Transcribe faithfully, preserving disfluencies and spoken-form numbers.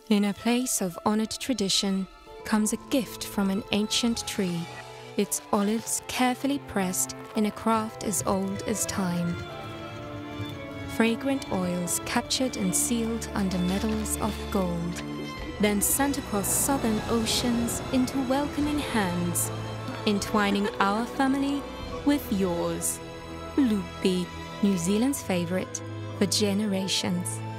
In a place of honored tradition comes a gift from an ancient tree, its olives carefully pressed in a craft as old as time. Fragrant oils captured and sealed under medals of gold, then sent across southern oceans into welcoming hands, entwining our family with yours. Lupi, New Zealand's favorite for generations.